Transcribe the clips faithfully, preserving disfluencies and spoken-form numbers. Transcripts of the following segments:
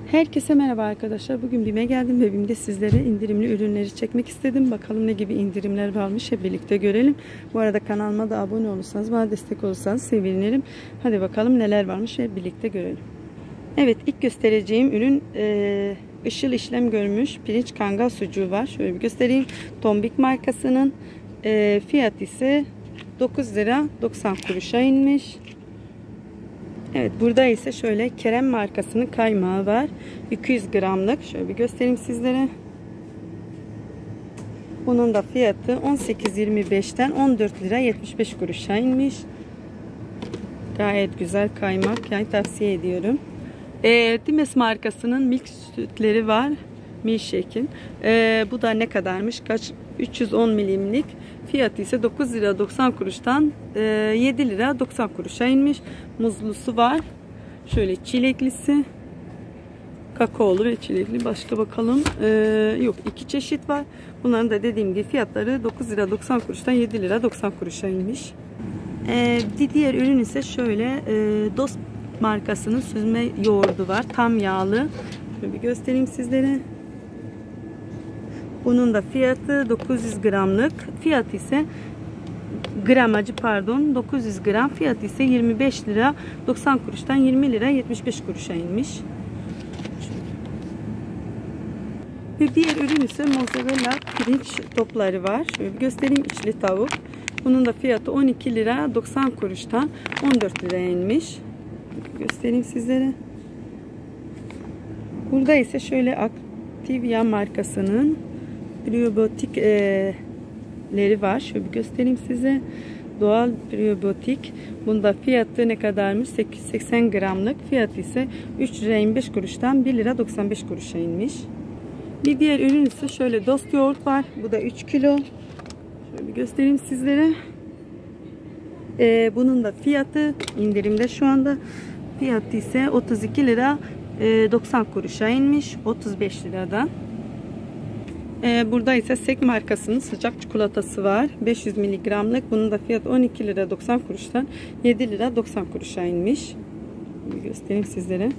Herkese merhaba arkadaşlar. Bugün BİM'e geldim ve BİM'de sizlere indirimli ürünleri çekmek istedim. Bakalım ne gibi indirimler varmış, hep birlikte görelim. Bu arada kanalıma da abone olursanız, bana destek olursanız sevinirim. Hadi bakalım neler varmış, hep birlikte görelim. Evet, ilk göstereceğim ürün e, ışıl işlem görmüş pirinç kangal sucuğu var. Şöyle bir göstereyim. Tombik markasının e, fiyat ise dokuz lira doksan kuruşa inmiş. Evet, burada ise şöyle Kerem markasının kaymağı var. iki yüz gramlık. Şöyle bir göstereyim sizlere. Bunun da fiyatı on sekiz yirmi beşten on dört lira yetmiş beş kuruşa inmiş. Gayet güzel kaymak. Yani tavsiye ediyorum. E, Dimes markasının milk sütleri var. Milkshake'in. E, bu da ne kadarmış? Kaç? üç yüz on milimlik. Fiyatı ise dokuz lira doksan kuruştan e, yedi lira doksan kuruşa inmiş. Muzlusu var. Şöyle çileklisi. Kakaolu ve çilekli. Başka bakalım. E, yok, iki çeşit var. Bunların da dediğim gibi fiyatları dokuz lira doksan kuruştan yedi lira doksan kuruşa inmiş. E, diğer ürün ise şöyle e, Dost markasının süzme yoğurdu var. Tam yağlı. Şöyle bir göstereyim sizlere. Bunun da fiyatı dokuz yüz gramlık. Fiyatı ise gramajı pardon dokuz yüz gram. Fiyatı ise yirmi beş lira doksan kuruştan yirmi lira yetmiş beş kuruşa inmiş. Bir diğer ürün ise mozzarella pirinç topları var. Şöyle bir göstereyim, içli tavuk. Bunun da fiyatı on iki lira doksan kuruştan on dört liraya inmiş. Göstereyim sizlere. Burada ise şöyle Activia markasının probiyotikleri var. Şöyle bir göstereyim size. Doğal probiyotik. Bunda fiyatı ne kadarmış? sekiz yüz seksen gramlık. Fiyatı ise üç lira yirmi beş kuruştan bir lira doksan beş kuruşa inmiş. Bir diğer ürün ise şöyle Dost yoğurt var. Bu da üç kilo. Şöyle bir göstereyim sizlere. Ee, bunun da fiyatı indirimde şu anda. Fiyatı ise otuz iki lira doksan kuruşa inmiş. otuz beş liradan. Ee, burada ise Sek markasının sıcak çikolatası var. beş yüz miligramlık. Bunun da fiyatı on iki lira doksan kuruştan yedi lira doksan kuruşa inmiş. Bir göstereyim sizlere.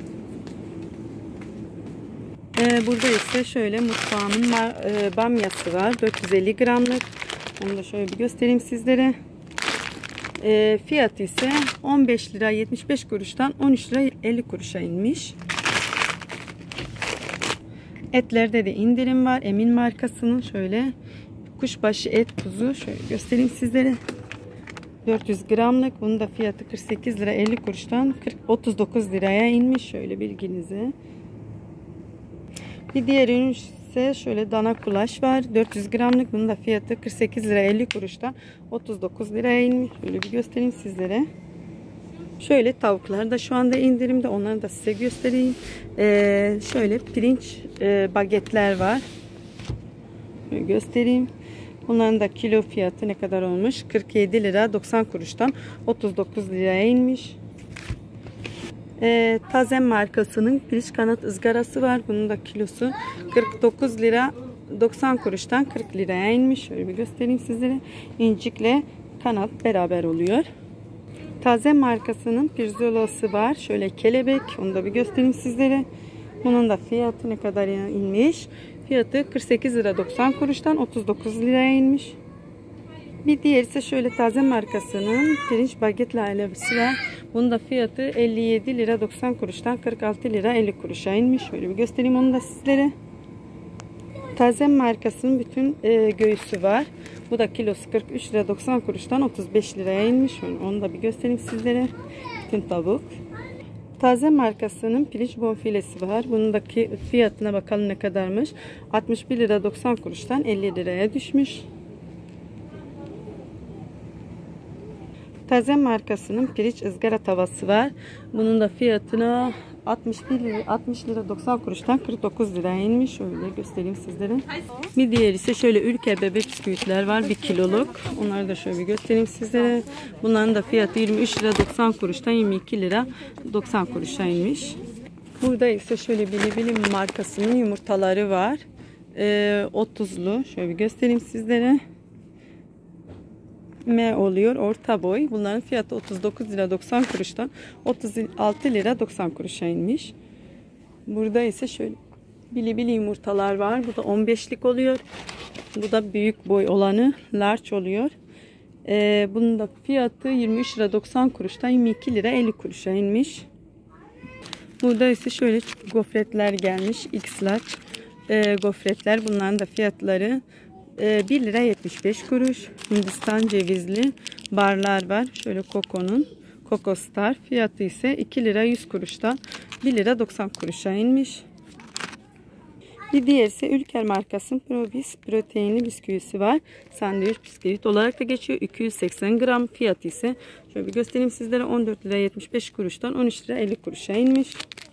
Ee, burada ise şöyle mutfağımın e, bamyası var. dört yüz elli gramlık. Onu da şöyle bir göstereyim sizlere. E, fiyatı ise on beş lira yetmiş beş kuruştan on üç lira elli kuruşa inmiş. Etlerde de indirim var. Emin markasının şöyle kuşbaşı et kuzu. Şöyle göstereyim sizlere. dört yüz gramlık. Bunun da fiyatı kırk sekiz lira elli kuruştan otuz dokuz liraya inmiş. Şöyle bilginize. Bir diğer ürün ise şöyle dana kulaç var. dört yüz gramlık. Bunun da fiyatı kırk sekiz lira elli kuruştan otuz dokuz liraya inmiş. Şöyle bir göstereyim sizlere. Şöyle tavuklar da şu anda indirimde. Onları da size göstereyim. Ee, şöyle pirinç e, bagetler var. Şöyle göstereyim. Bunların da kilo fiyatı ne kadar olmuş? kırk yedi lira doksan kuruştan otuz dokuz liraya inmiş. Ee, Tazem markasının pirinç kanat ızgarası var. Bunun da kilosu kırk dokuz lira doksan kuruştan kırk liraya inmiş. Şöyle bir göstereyim sizlere. İncikle kanat beraber oluyor. Taze markasının pirzolası var. Şöyle kelebek. Onu da bir göstereyim sizlere. Bunun da fiyatı ne kadar inmiş? Fiyatı kırk sekiz lira doksan kuruştan otuz dokuz liraya inmiş. Bir diğer ise şöyle Taze markasının pirinç baget lalesi var. Bunun da fiyatı elli yedi lira doksan kuruştan kırk altı lira elli kuruşa inmiş. Şöyle bir göstereyim onu da sizlere. Taze markasının bütün e, göğüsü var. Bu da kilosu kırk üç lira doksan kuruştan otuz beş liraya inmiş. Onu da bir göstereyim sizlere. Bütün tavuk. Taze markasının pirinç bonfilesi var. Bunun da fiyatına bakalım ne kadarmış. altmış bir lira doksan kuruştan elli liraya düşmüş. Taze markasının pirinç ızgara tavası var. Bunun da fiyatına altmış bir lira, altmış lira doksan kuruştan kırk dokuz liraya inmiş. Şöyle göstereyim sizlere. Bir diğer ise şöyle Ülker bebek bisküvitler var. bir kiloluk. Onları da şöyle bir göstereyim sizlere. Bunların da fiyatı yirmi üç lira doksan kuruştan yirmi iki lira doksan kuruşa inmiş. Burada ise şöyle Bili Bili markasının yumurtaları var. Ee, otuzlu. Şöyle bir göstereyim sizlere. M oluyor, orta boy. Bunların fiyatı otuz dokuz lira doksan kuruştan otuz altı lira doksan kuruşa inmiş. Burada ise şöyle bili bili yumurtalar var. Bu da on beşlik oluyor. Bu da büyük boy olanı large oluyor. Ee, bunun da fiyatı yirmi üç lira doksan kuruştan yirmi iki lira elli kuruşa inmiş. Burada ise şöyle gofretler gelmiş. X large e, gofretler. Bunların da fiyatları e, bir lira yetmiş beş kuruş. Hindistan cevizli barlar var. Şöyle Coco'nun Coco Star. Fiyatı ise iki lira yüz kuruştan bir lira doksan kuruşa inmiş. Bir diğer ise Ülker markasının Probis proteinli bisküvisi var. Sandviç bisküvit olarak da geçiyor. iki yüz seksen gram. Fiyatı ise şöyle bir göstereyim sizlere, on dört lira yetmiş beş kuruştan on üç lira elli kuruşa inmiş.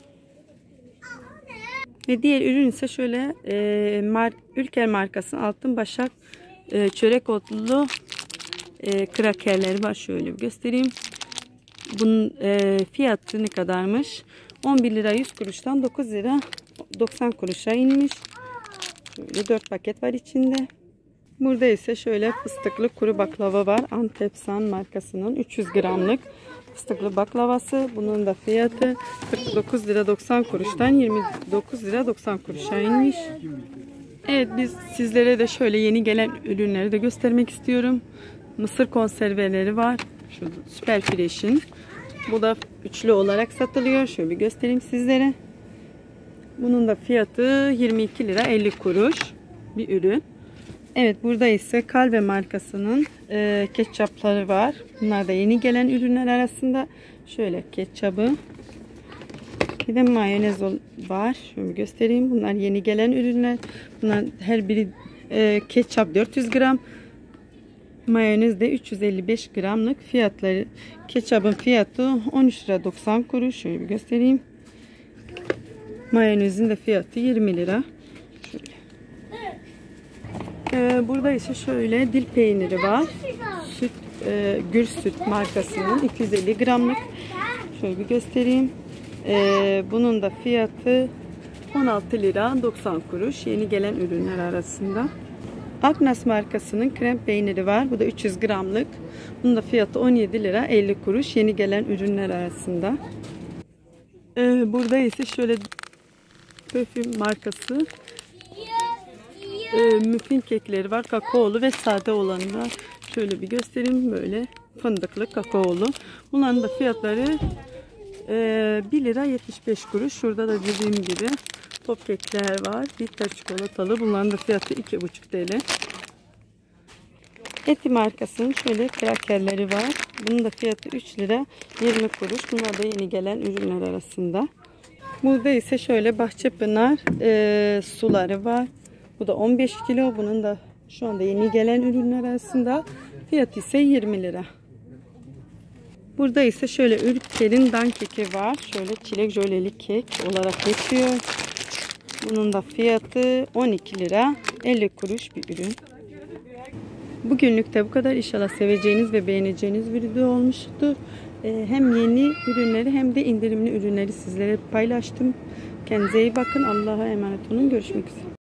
Ve diğer ürün ise şöyle e, mar Ülker markasının Altın Başak e, çörek otlu e, krakerleri var. Şöyle bir göstereyim. Bunun e, fiyatı ne kadarmış? on bir lira yüz kuruştan dokuz lira doksan kuruşa inmiş. Şöyle dört paket var içinde. Burada ise şöyle fıstıklı kuru baklava var. Antepsan markasının üç yüz gramlık fıstıklı baklavası. Bunun da fiyatı kırk dokuz lira doksan kuruştan yirmi dokuz lira doksan kuruşa inmiş. Evet, biz sizlere de şöyle yeni gelen ürünleri de göstermek istiyorum. Mısır konserveleri var. Şu Süper Fresh'in. Bu da üçlü olarak satılıyor. Şöyle bir göstereyim sizlere. Bunun da fiyatı yirmi iki lira elli kuruş bir ürün. Evet, burada ise Calve markasının e, ketçapları var. Bunlar da yeni gelen ürünler arasında. Şöyle ketçabı. Bir de mayonez var. Şöyle göstereyim. Bunlar yeni gelen ürünler. Bunlar her biri e, ketçap dört yüz gram. Mayonez de üç yüz elli beş gramlık fiyatları. Ketçabın fiyatı on üç lira doksan kuruş. Şöyle bir göstereyim. Mayonezin de fiyatı yirmi lira. Şöyle. Ee, burada ise şöyle dil peyniri var. Süt, e, Gür Süt markasının iki yüz elli gramlık. Şöyle bir göstereyim. Ee, bunun da fiyatı on altı lira doksan kuruş. Yeni gelen ürünler arasında. Agnes markasının krem peyniri var. Bu da üç yüz gramlık. Bunun da fiyatı on yedi lira elli kuruş. Yeni gelen ürünler arasında. Ee, burada ise şöyle Pöfüm markası e, müfin kekleri var. Kakaolu ve sade olanı var. Şöyle bir göstereyim. Böyle fındıklı kakaolu. Bunların da fiyatları e, bir lira yetmiş beş kuruş. Şurada da dediğim gibi top kekler var. Bitter çikolatalı. Bunların da fiyatı iki buçuk TL. Eti markasının şöyle krakerleri var. Bunun da fiyatı üç lira yirmi kuruş. Bunlar da yeni gelen ürünler arasında. Burada ise şöyle Bahçepınar e, suları var. Bu da on beş kilo. Bunun da şu anda yeni gelen ürünler arasında. Fiyatı ise yirmi lira. Burada ise şöyle Ülker'in dan keki var. Şöyle çilek jöleli kek olarak geçiyor. Bunun da fiyatı on iki lira elli kuruş bir ürün. Bugünlük de bu kadar. İnşallah seveceğiniz ve beğeneceğiniz bir video olmuştur. Hem yeni ürünleri hem de indirimli ürünleri sizlere paylaştım. Kendinize iyi bakın. Allah'a emanet olun. Görüşmek üzere.